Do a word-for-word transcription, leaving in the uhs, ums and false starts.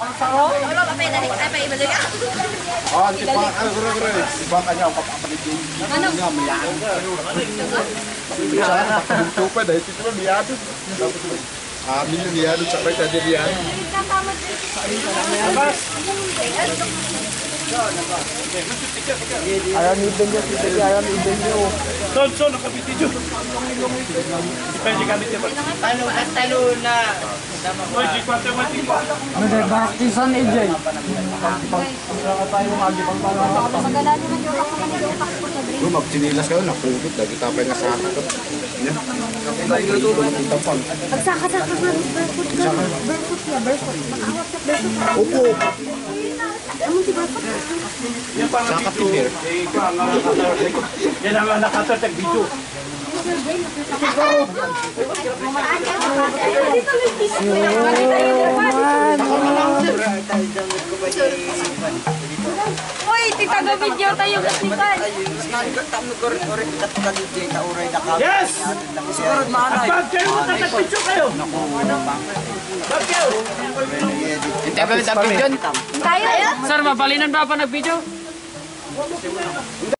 Wala pa pwede. Ay, pa ibalik ka. Oh, di ba? Ay, gure, gure. Di ba kanya ang papapalit yung Ano? nga mayan. Sana, tupa dahil ito naman liyado. Ah, milyon liyado sa pwede na liyado. Ayaw ni Iben nyo, si Tegi, ayaw ni Iben nyo. Son, son, nakabitidyo. Depende kami tiba. Talo at talo na. Oy, di kwate mo di ko. Ano dahil, baktisan ni Ijay. Pagkaka tayo magi pang pangarap. Maganda naman yung ako kanina yung utak ko sa drink. Kung magsinilas kayo, napulot. Lagi tapay nga sa akin. Pagsaka-saka ka, barefoot ka. Barefoot ya, barefoot. Makaawat sa barefoot. Opo. Ano si barefoot? Yan pa nga dito. Eh, ko ang nakatawag. Yan ang nakatawag video. Uy, titago video tayo kasipan. Yes! Abag kayo, tatagpicture kayo. Abag kayo. Hindi ba yung video? Tayo? Sir, mabalinan ba pa nag-video?